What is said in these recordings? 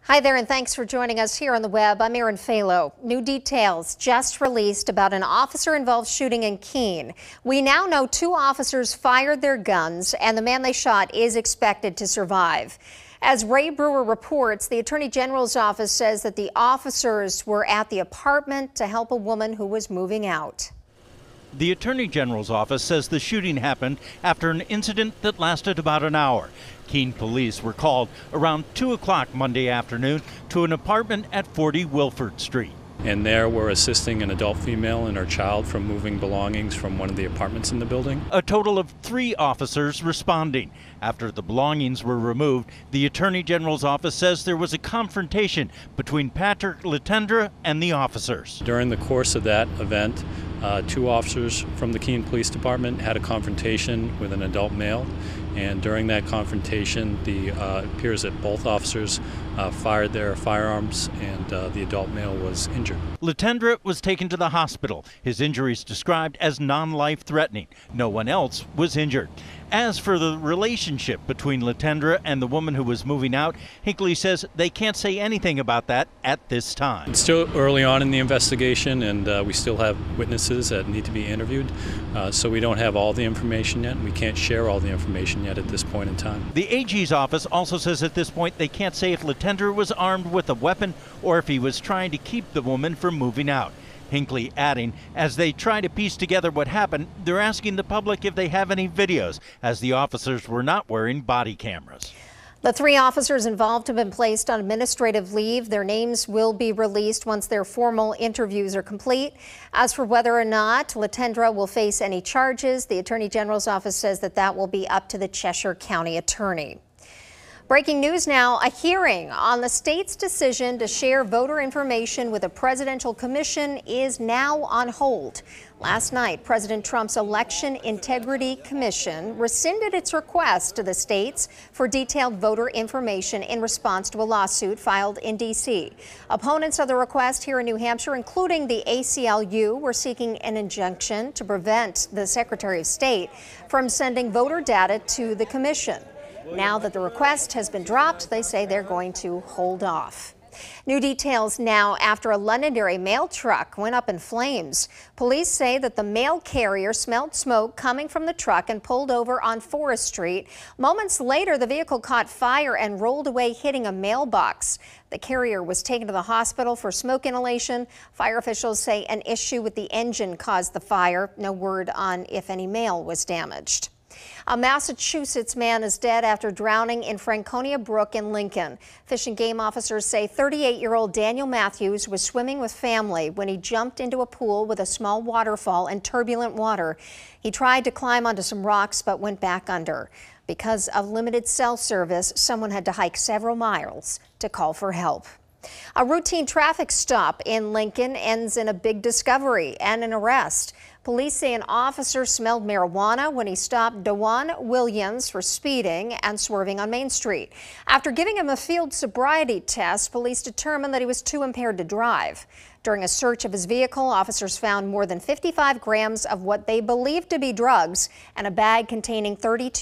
Hi there, and thanks for joining us here on the web. I'm Erin Falo. New details just released about an officer-involved shooting in Keene. We now know 2 officers fired their guns, and the man they shot is expected to survive. As Ray Brewer reports, the Attorney General's office says that the officers were at the apartment to help a woman who was moving out. The Attorney General's office says the shooting happened after an incident that lasted about an hour. Keene police were called around 2 o'clock Monday afternoon to an apartment at 40 Wilford Street. And there we're assisting an adult female and her child from moving belongings from one of the apartments in the building. A total of 3 officers responding. After the belongings were removed, the Attorney General's office says there was a confrontation between Patrick Latendra and the officers. During the course of that event, 2 officers from the Keene Police Department had a confrontation with an adult male, and during that confrontation, it appears that both officers fired their firearms, and the adult male was injured. Latendra was taken to the hospital. His injuries described as non-life-threatening. No one else was injured. As for the relationship between Latendra and the woman who was moving out, Hinckley says they can't say anything about that at this time. It's still early on in the investigation, and we still have witnesses that need to be interviewed, so we don't have all the information yet, and we can't share all the information yet at this point in time. The AG's office also says at this point they can't say if Latendra was armed with a weapon or if he was trying to keep the woman from moving out. Hinckley adding, as they try to piece together what happened, they're asking the public if they have any videos, as the officers were not wearing body cameras. The 3 officers involved have been placed on administrative leave. Their names will be released once their formal interviews are complete. As for whether or not Latendra will face any charges, the Attorney General's office says that will be up to the Cheshire County Attorney. Breaking news now, a hearing on the state's decision to share voter information with a presidential commission is now on hold. Last night, President Trump's Election Integrity Commission rescinded its request to the states for detailed voter information in response to a lawsuit filed in D.C. Opponents of the request here in New Hampshire, including the ACLU, were seeking an injunction to prevent the Secretary of State from sending voter data to the commission. Now that the request has been dropped, they say they're going to hold off. New details now after a Londonderry mail truck went up in flames. Police say that the mail carrier smelled smoke coming from the truck and pulled over on Forest Street. Moments later, the vehicle caught fire and rolled away, hitting a mailbox. The carrier was taken to the hospital for smoke inhalation. Fire officials say an issue with the engine caused the fire. No word on if any mail was damaged. A Massachusetts man is dead after drowning in Franconia Brook in Lincoln. Fish and Game officers say 38-year-old Daniel Matthews was swimming with family when he jumped into a pool with a small waterfall and turbulent water. He tried to climb onto some rocks but went back under. Because of limited cell service, someone had to hike several miles to call for help. A routine traffic stop in Lincoln ends in a big discovery and an arrest. Police say an officer smelled marijuana when he stopped Dewan Williams for speeding and swerving on Main Street. After giving him a field sobriety test, police determined that he was too impaired to drive. During a search of his vehicle, officers found more than 55 grams of what they believed to be drugs and a bag containing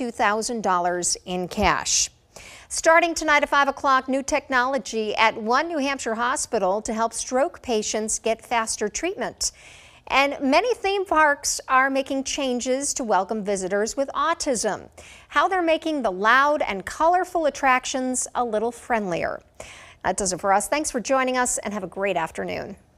$32,000 in cash. Starting tonight at 5 o'clock, new technology at one New Hampshire hospital to help stroke patients get faster treatment. And many theme parks are making changes to welcome visitors with autism. How they're making the loud and colorful attractions a little friendlier. That does it for us. Thanks for joining us and have a great afternoon.